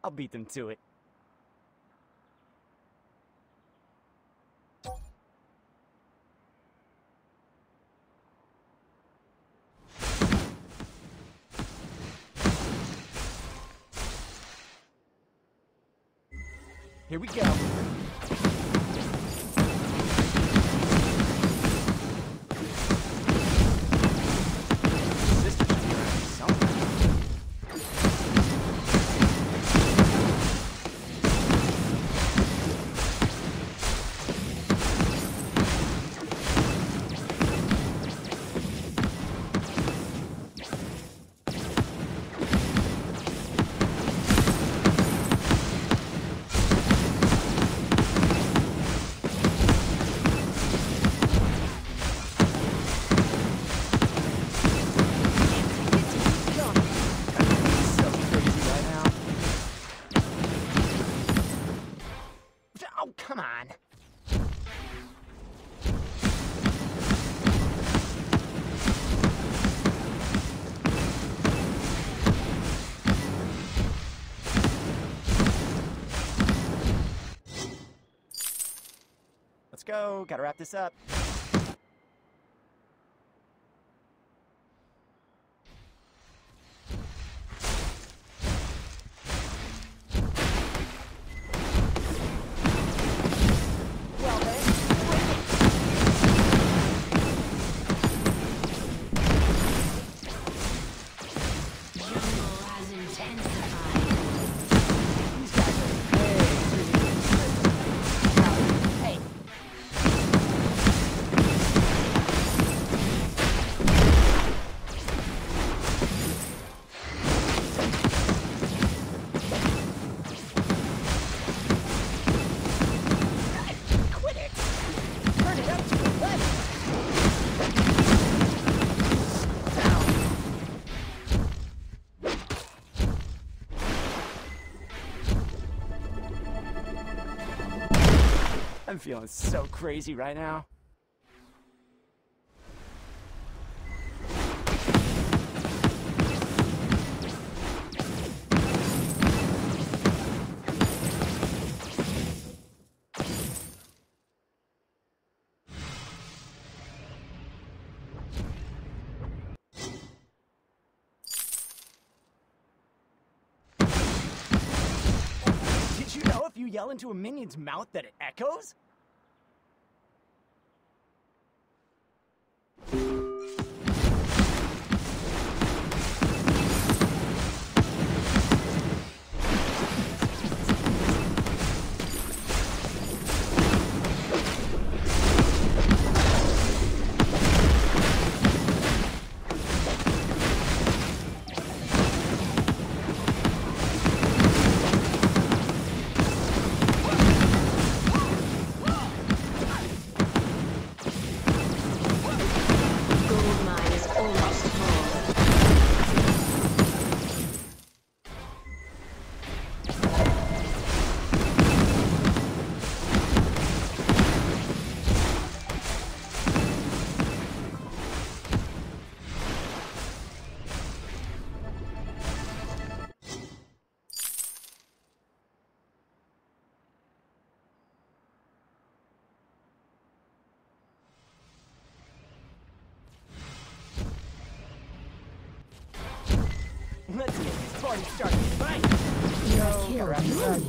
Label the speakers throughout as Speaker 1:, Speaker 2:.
Speaker 1: I'll beat them to it. Here we go. Come on. Let's go. Gotta wrap this up. I'm feeling so crazy right now. Did you know if you yell into a minion's mouth that it echoes? Let's get this party started, right? Yo, around the run.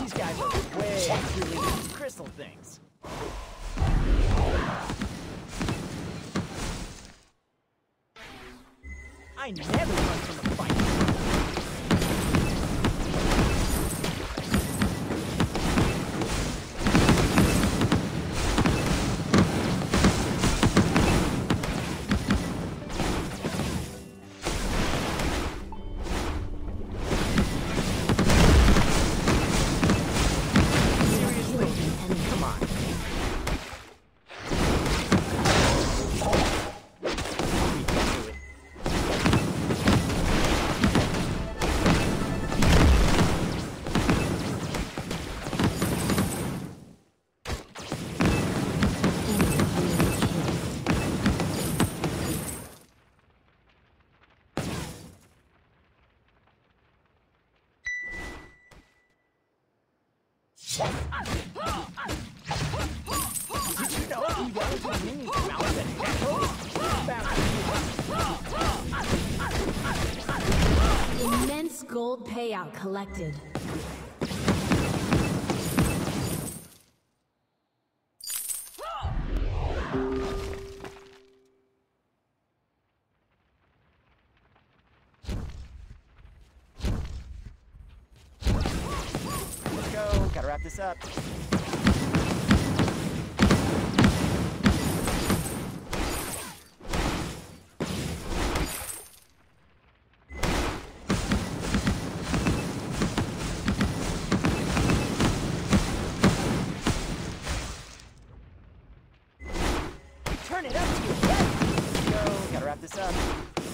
Speaker 1: These guys are way too into these crystal things. I never run from a fight. Did you know you yell into a minion's mouth that echoes?
Speaker 2: Immense gold payout collected.
Speaker 1: Let's go. Gotta wrap this up. Turn it up to your left. Let's go. Gotta wrap this up.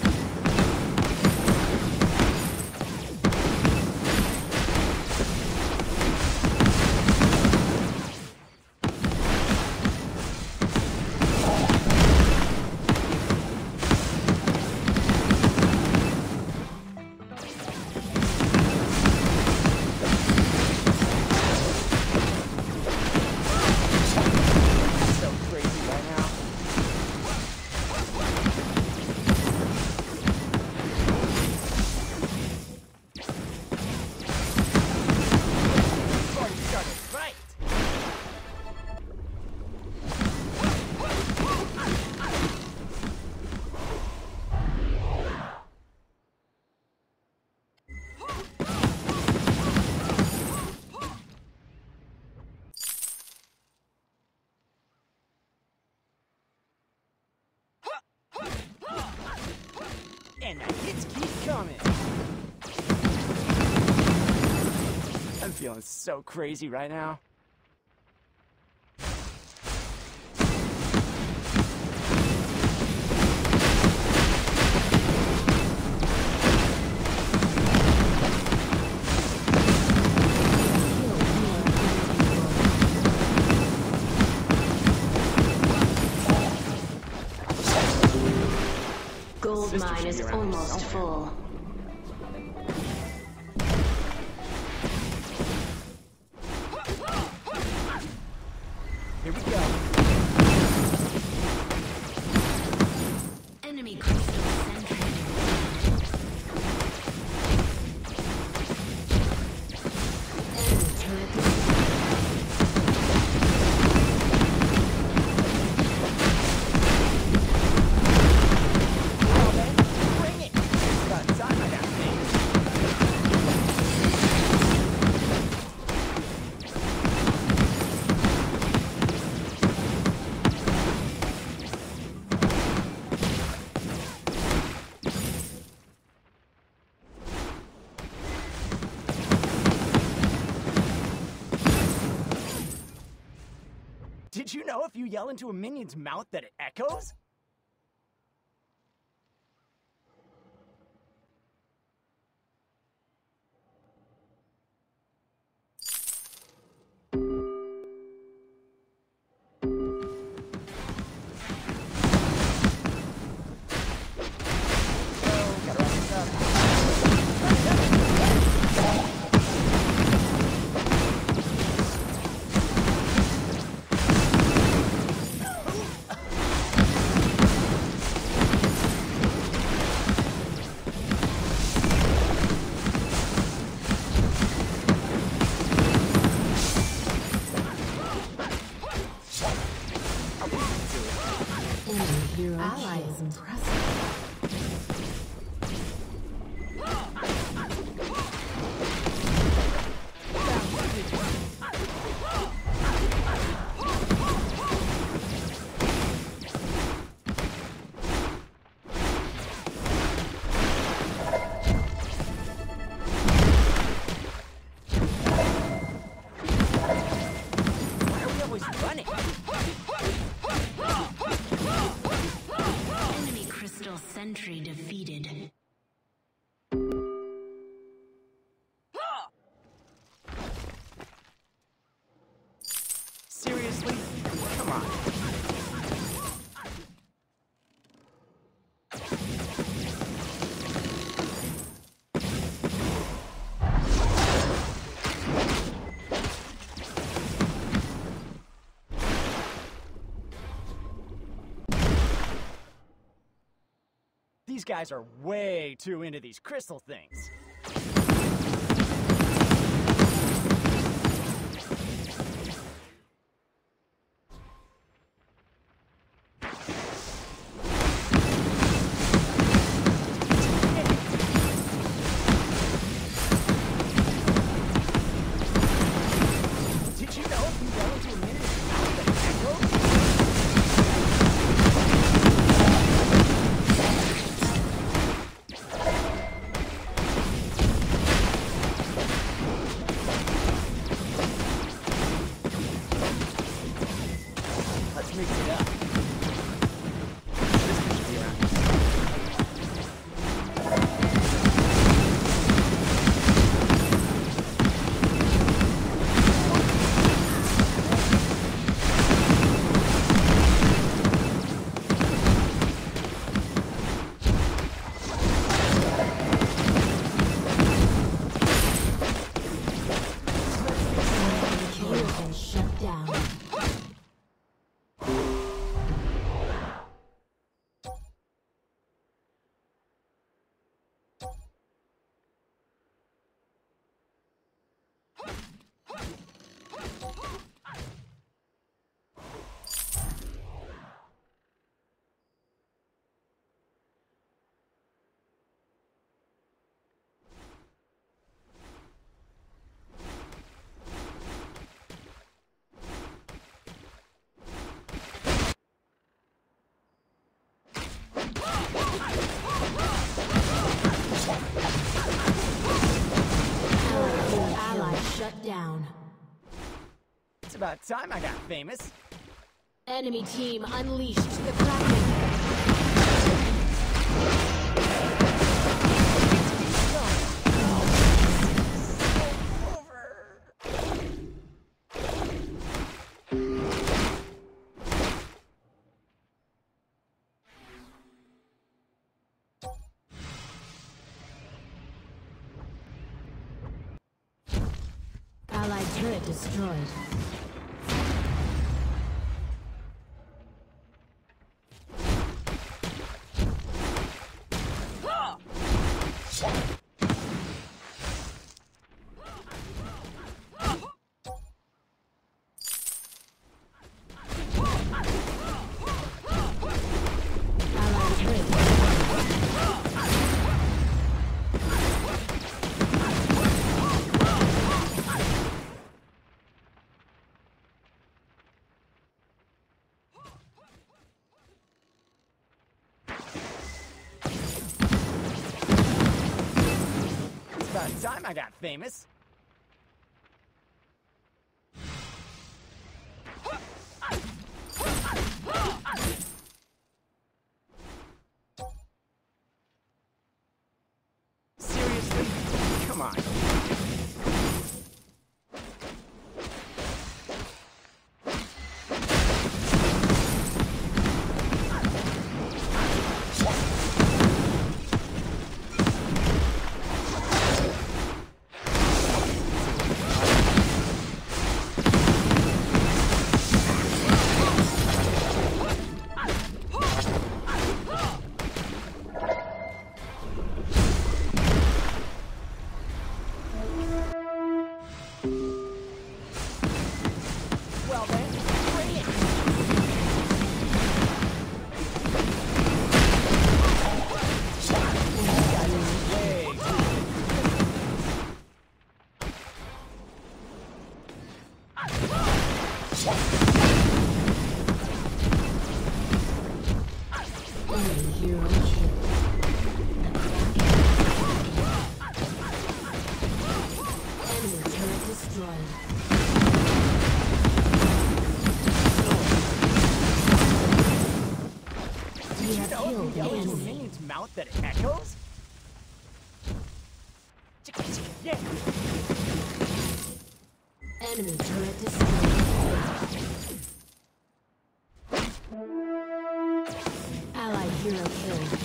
Speaker 1: So crazy right now. Party started right. And the hits keep coming. I'm feeling so crazy right now.
Speaker 2: Gold mine is almost full.
Speaker 1: Here we go.
Speaker 2: Enemy crystal sentry. Enemy turret.
Speaker 1: Well then, bring it. Got time I got things. Did you know if you yell into a minion's mouth that it echoes? Gotta wrap this up.
Speaker 2: sentry defeated.
Speaker 1: Seriously? Come on. These guys are way too into these crystal things. Did you know if you go into a minute of echo? Let's mix it up. This should be around.
Speaker 2: Kill and shut down. Ally shut down.
Speaker 1: It's about time I got famous.
Speaker 2: Enemy team unleashed the Kraken. Allied turret destroyed. Allied turret
Speaker 1: It's about time I got famous. Seriously? Come on. Well then, bring it! Way
Speaker 2: enemy hero kill. Enemy turret destroyed. You have killed
Speaker 1: you yell into a minion's mouth that echoes? Yeah.
Speaker 2: Enemy turret destroyed. Allied hero killed.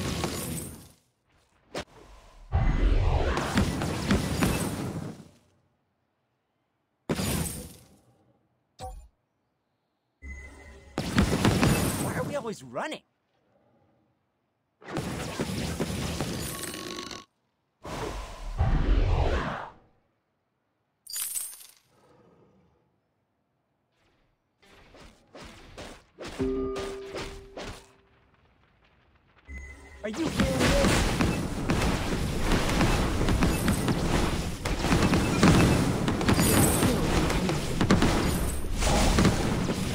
Speaker 1: Why are we always running? Are you hearing this?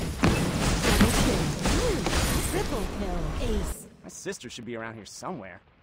Speaker 2: Triple kill. Ace.
Speaker 1: My sister should be around here somewhere.